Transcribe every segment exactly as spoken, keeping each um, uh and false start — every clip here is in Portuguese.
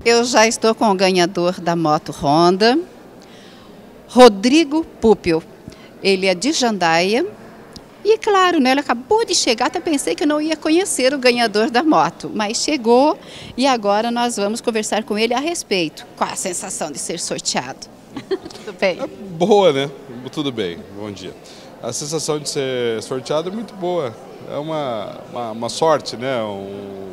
Eu já estou com o ganhador da moto Honda, Rodrigo Púpio. Ele é de Jandaia e, claro, né, ele acabou de chegar, até pensei que não ia conhecer o ganhador da moto, mas chegou e agora nós vamos conversar com ele a respeito. Qual a sensação de ser sorteado? Tudo bem? É boa, né? Tudo bem, bom dia. A sensação de ser sorteado é muito boa, é uma, uma, uma sorte, né? Um...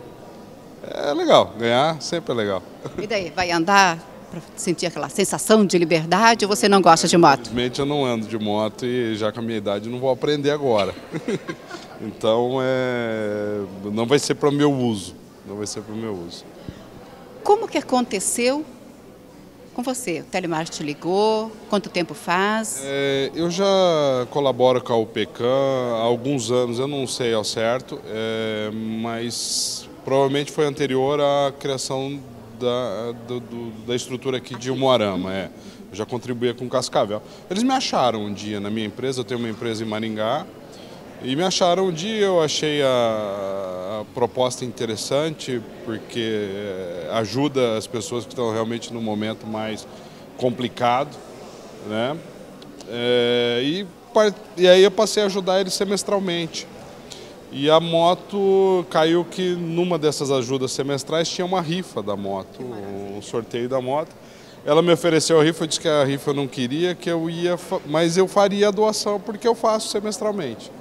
É legal, ganhar sempre é legal. E daí, vai andar para sentir aquela sensação de liberdade ou você não gosta de moto? Infelizmente eu não ando de moto e já com a minha idade não vou aprender agora. Então é... não vai ser para o meu uso, não vai ser para o meu uso. Como que aconteceu com você? O telemarketing te ligou? Quanto tempo faz? É, eu já colaboro com a U P C A M há alguns anos, eu não sei ao certo, é, mas provavelmente foi anterior à criação da, do, do, da estrutura aqui de Umuarama. É. Eu já contribuía com Cascavel. Eles me acharam um dia na minha empresa, eu tenho uma empresa em Maringá, e me acharam um dia, eu achei a, a proposta interessante, porque ajuda as pessoas que estão realmente num momento mais complicado, né? É, e, e aí eu passei a ajudar eles semestralmente. E a moto caiu que numa dessas ajudas semestrais tinha uma rifa da moto, um sorteio da moto. Ela me ofereceu a rifa, eu disse que a rifa eu não queria, que eu ia, mas eu faria a doação porque eu faço semestralmente.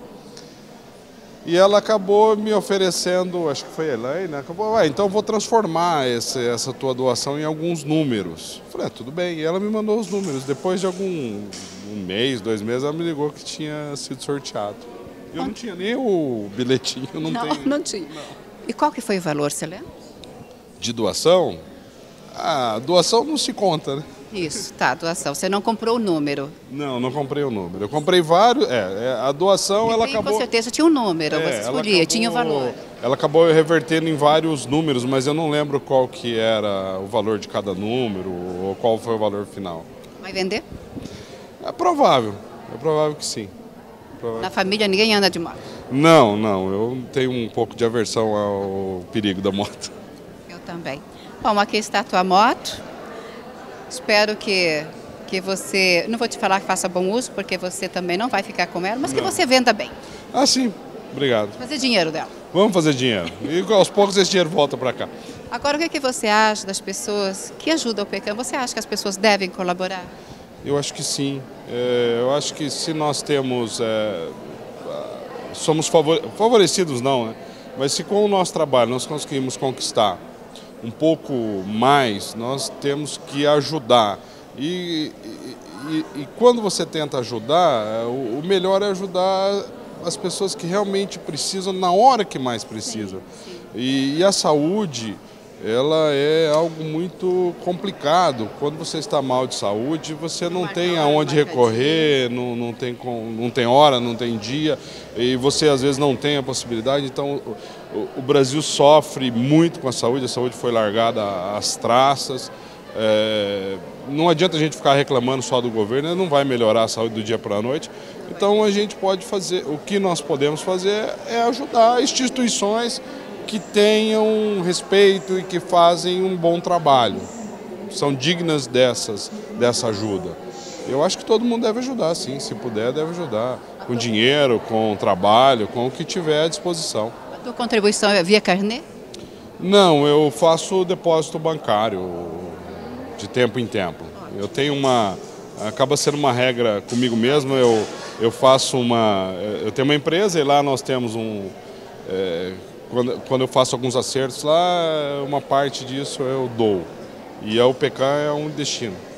E ela acabou me oferecendo, acho que foi a Elaine, acabou, ah, então eu vou transformar esse, essa tua doação em alguns números. Falei, ah, tudo bem, e ela me mandou os números. Depois de algum um mês, dois meses, ela me ligou que tinha sido sorteado. Eu não tinha nem o bilhetinho, não, Não, tenho. não tinha. Não. E qual que foi o valor, você lembra? De doação? Ah, doação não se conta, né? Isso, tá, doação. Você não comprou o número? Não, não comprei o número. Eu comprei vários, é, a doação e ela bem, acabou... Com certeza tinha um número, é, você escolhia, acabou, tinha o valor. Ela acabou revertendo em vários números, mas eu não lembro qual que era o valor de cada número ou qual foi o valor final. Vai vender? É provável, é provável que sim. Na família ninguém anda de moto? Não, não, eu tenho um pouco de aversão ao perigo da moto. Eu também. Bom, aqui está a tua moto. Espero que, que você, não vou te falar que faça bom uso, porque você também não vai ficar com ela, mas que não. Você venda bem. Ah, sim, obrigado. Fazer dinheiro dela. Vamos fazer dinheiro. E aos poucos esse dinheiro volta para cá. Agora, o que, é que você acha das pessoas que ajudam o P C A M? Você acha que as pessoas devem colaborar? Eu acho que sim. É, eu acho que se nós temos, é, somos favor, favorecidos não, né? Mas se com o nosso trabalho nós conseguimos conquistar um pouco mais, nós temos que ajudar. E, e, e quando você tenta ajudar, o, o melhor é ajudar as pessoas que realmente precisam na hora que mais precisam. Sim, sim. E, e a saúde, ela é algo muito complicado. Quando você está mal de saúde, você não tem aonde recorrer, não, não, tem, não tem hora, não tem dia, e você às vezes não tem a possibilidade. Então o, o Brasil sofre muito com a saúde, a saúde foi largada às traças. É, não adianta a gente ficar reclamando só do governo, ele não vai melhorar a saúde do dia para a noite. Então a gente pode fazer, o que nós podemos fazer é ajudar instituições que tenham respeito e que fazem um bom trabalho, são dignas dessas, dessa ajuda. Eu acho que todo mundo deve ajudar, sim, se puder deve ajudar, com dinheiro, com trabalho, com o que tiver à disposição. A tua contribuição é via carnê? Não, eu faço depósito bancário de tempo em tempo. Eu tenho uma, acaba sendo uma regra comigo mesmo, eu, eu faço uma, eu tenho uma empresa e lá nós temos um... É, Quando, quando eu faço alguns acertos lá, uma parte disso eu dou. E a U P C A M é um destino.